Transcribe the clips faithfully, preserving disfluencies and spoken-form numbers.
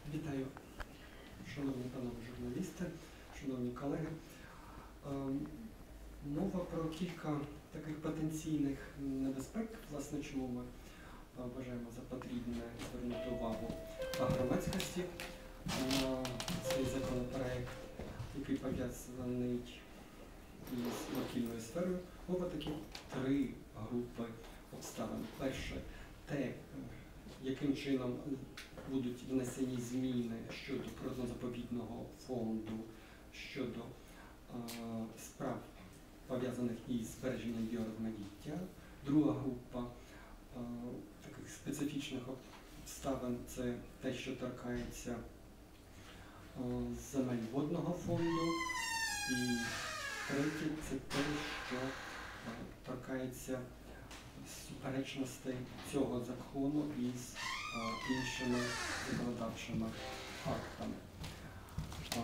Вітаю, шановні панове журналісти, шановні колеги. Мова про кілька таких потенційних небезпек, власне, чому ми вважаємо за потрібне звернути увагу громадськості. Цей законопроект, який пов'язаний із довкільною сферою, мова такі три групи обставин. Перше, те, яким чином будуть внесені зміни щодо природно-заповідного фонду, щодо е, справ, пов'язаних із збереженням біорозмаїття. Друга група е, таких специфічних обставин – це те, що торкається е, земель водного фонду. І третє – це те, що е, торкається суперечностей цього закону із а, іншими законодавчими актами. А,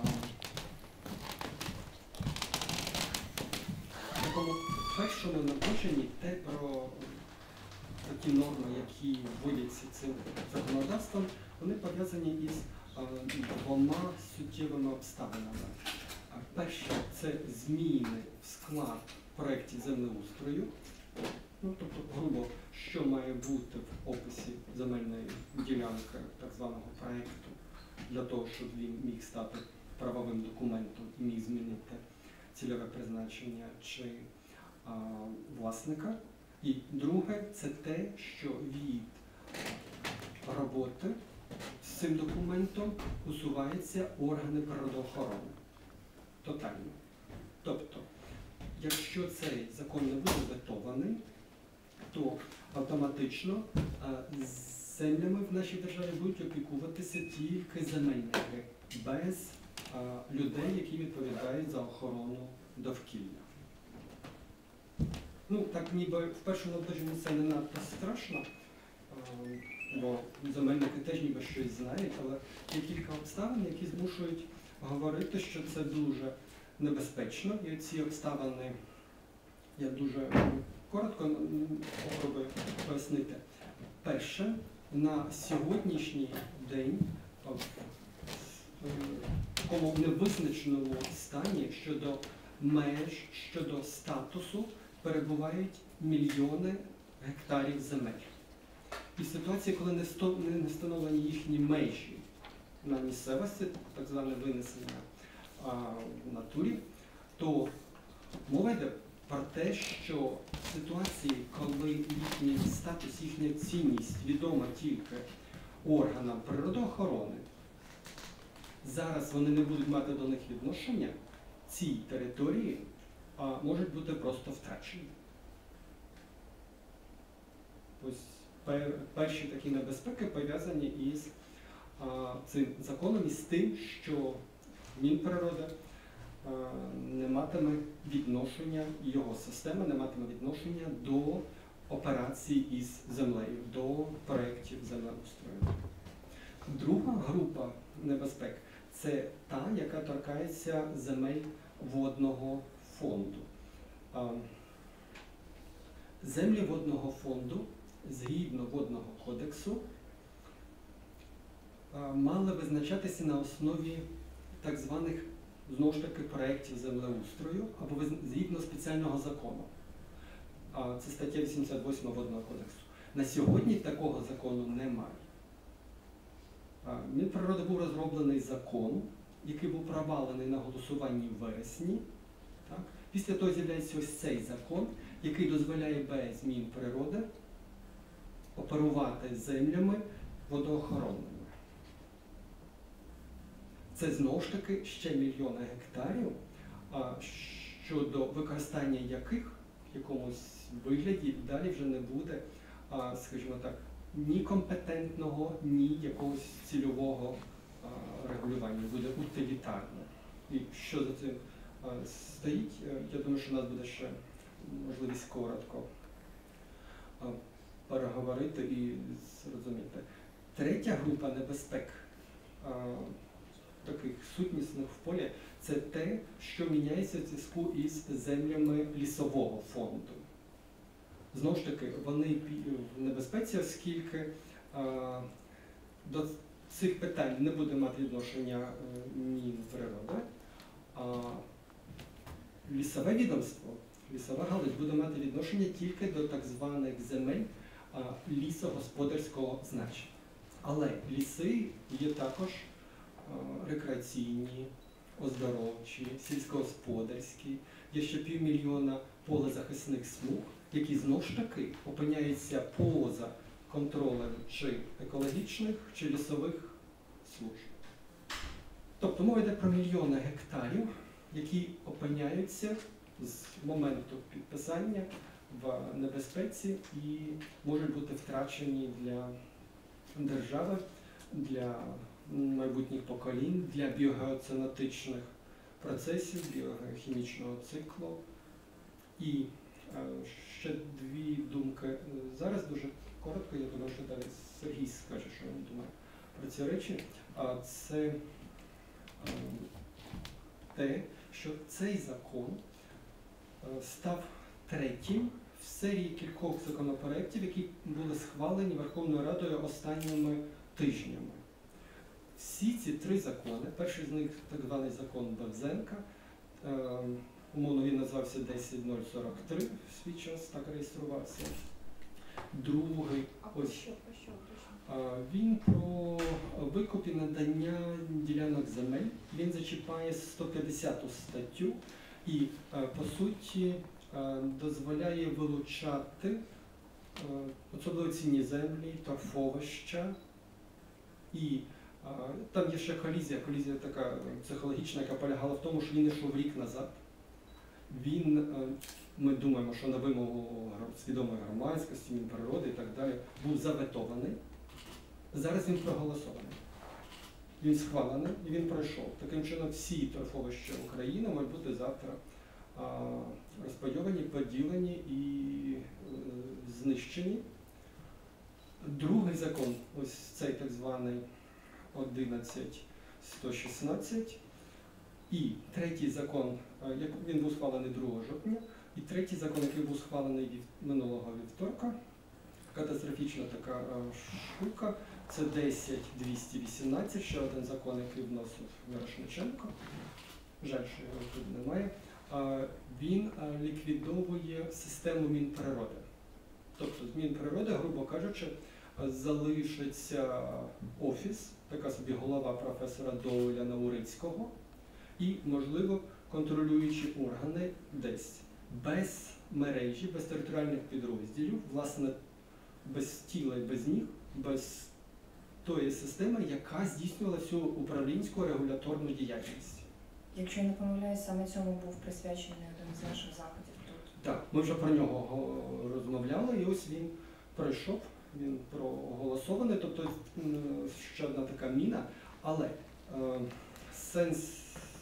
в такому першому наближенні те про такі норми, які вводяться цим законодавством, вони пов'язані із а, двома суттєвими обставинами. А, перше – це зміни в склад проєктів землеустрою. Ну, тобто, грубо, що має бути в описі земельної ділянки так званого проєкту для того, щоб він міг стати правовим документом і міг змінити цільове призначення чи а, власника. І друге – це те, що від роботи з цим документом усуваються органи природоохорони. Тотально. Тобто, якщо цей закон не буде ветований, то автоматично а, землями в нашій державі будуть опікуватися тільки земельники, без а, людей, які відповідають за охорону довкілля. Ну, так ніби в першому наближенні це не надто страшно, а, бо земельники теж ніби щось знають, але є кілька обставин, які змушують говорити, що це дуже небезпечно, і ці обставини я дуже коротко спробую пояснити. Перше, на сьогоднішній день в такому невизначеному стані щодо меж, щодо статусу перебувають мільйони гектарів земель. І в ситуації, коли не встановлені їхні межі на місцевості, так зване винесення в натурі, то мова йде про те, що в ситуації, коли їхній статус, їхня цінність відома тільки органам природоохорони, зараз вони не будуть мати до них відношення, ці території а, можуть бути просто втрачені. Ось пер, перші такі небезпеки пов'язані із а, цим законом і з тим, що Мінприрода не матиме відношення, його система не матиме відношення до операцій із землею, до проєктів землеустрою. Друга група небезпек – це та, яка торкається земель водного фонду. Землі водного фонду, згідно Водного кодексу, мали визначатися на основі так званих, знову ж таки, проєктів землеустрою або згідно спеціального закону. Це стаття вісімдесят восьма Водного кодексу. На сьогодні такого закону немає. Мінприроди був розроблений закон, який був провалений на голосуванні в вересні. Так? Після того з'являється ось цей закон, який дозволяє без Мінприроди оперувати землями водоохоронними. Це, знову ж таки, ще мільйони гектарів, щодо використання яких в якомусь вигляді далі вже не буде, скажімо так, ні компетентного, ні якогось цільового регулювання, буде утилітарне. І що за цим стоїть, я думаю, що у нас буде ще можливість коротко переговорити і зрозуміти. Третя група небезпек таких сутнісних в полі – це те, що міняється в зв'язку із землями лісового фонду. Знову ж таки, вони в небезпеці, оскільки а, до цих питань не буде мати відношення е, Мінприроди, а лісове відомство, лісова галузь буде мати відношення тільки до так званих земель а, лісогосподарського значення. Але ліси є також а, рекреаційні, оздоровчі, сільськогосподарські, є ще півмільйона полезахисних смуг, які знову ж таки опиняються поза контролем чи екологічних, чи лісових служб. Тобто мова йде про мільйони гектарів, які опиняються з моменту підписання в небезпеці і можуть бути втрачені для держави, для майбутніх поколінь, для біогеоценотичних процесів, біохімічного циклу. І е, ще дві думки. Зараз дуже коротко, я думаю, що далі Сергій скаже, що він думає про ці речі. А це е, те, що цей закон е, став третім в серії кількох законопроєктів, які були схвалені Верховною Радою останніми тижнями. Всі ці три закони, перший з них так званий закон Бевзенка, е, умовно він назвався десять нуль сорок три, в свій час так реєструвався. Другий, ось, що, про що, про е, він про викуп і надання ділянок земель. Він зачіпає сто п'ятдесяту статтю і, е, по суті, е, дозволяє вилучати е, особливо цінні землі, торфовища. І а, там є ще колізія, колізія така психологічна, яка полягала в тому, що він йшов рік назад. Він, е, ми думаємо, що на вимогу свідомої громадськості, Мінприроди і так далі, був заветований. Зараз він проголосований. Він схвалений і він пройшов. Таким чином всі торфовища України мають бути завтра а, розпайовані, поділені і е, знищені. Другий закон, ось цей так званий одинадцять сто шістнадцять, і третій закон, він був схвалений другого жовтня, і третій закон, який був схвалений минулого вівторка, катастрофічна така штука, це десять двісті вісімнадцять, ще один закон, який вносив Мірошниченко, жаль, що його тут немає, він ліквідовує систему Мінприроди. Тобто з Мінприроди, грубо кажучи, залишиться офіс, така собі голова професора Доуля Наурицького і, можливо, контролюючі органи десь без мережі, без територіальних підрозділів, власне, без тіла і без ніг, без тої системи, яка здійснювала всю управлінську регуляторну діяльність. Якщо я не помиляюсь, саме цьому був присвячений один з наших заходів тут. Так, ми вже про нього розмовляли, і ось він пройшов, він проголосований, тобто ще одна така міна, але е, сенс,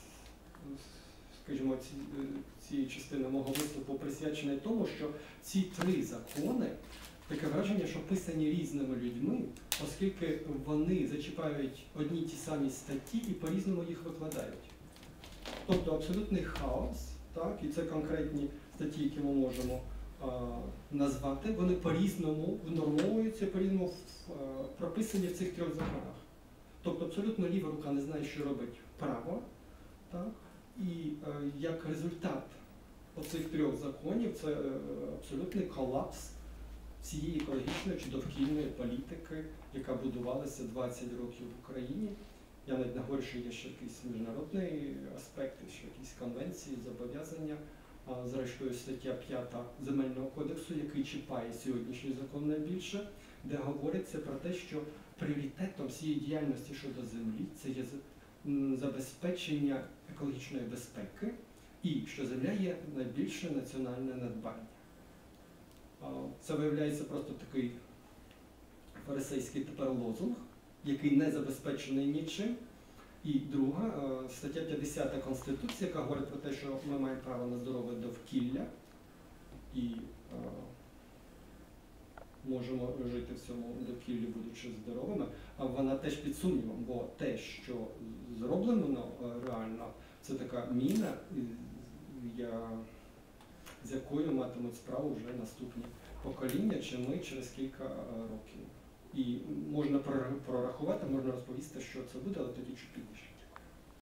скажімо, ці, цієї частини мого виступу присвячений тому, що ці три закони, таке враження, що писані різними людьми, оскільки вони зачіпають одні й ті самі статті і по-різному їх викладають. Тобто абсолютний хаос, так, і це конкретні статті, які ми можемо а, назвати, вони по-різному внормовуються, по-різному а, прописані в цих трьох законах. Тобто абсолютно ліва рука не знає, що робить право, так, і а, як результат оцих трьох законів це а, абсолютний колапс цієї екологічної чи довкільної політики, яка будувалася двадцять років в Україні. Я навіть не говорю, що є ще якийсь міжнародний аспект, ще якісь конвенції, зобов'язання. Зрештою, стаття п'ята Земельного кодексу, який чіпає сьогоднішній закон найбільше, де говориться про те, що пріоритетом всієї діяльності щодо землі це є забезпечення екологічної безпеки і що земля є найбільше національне надбання. Це виявляється просто такий фарисейський тепер лозунг, який не забезпечений нічим. І друга, стаття п'ятдесята Конституції, яка говорить про те, що ми маємо право на здорове довкілля і е, можемо жити в цьому довкіллі, будучи здоровими, а вона теж під сумнівом, бо те, що зроблено реально, це така міна, я, з якою матимуть справу вже наступні покоління, чи ми через кілька років. І можна прора- прорахувати, можна розповісти, що це буде, але тоді чи під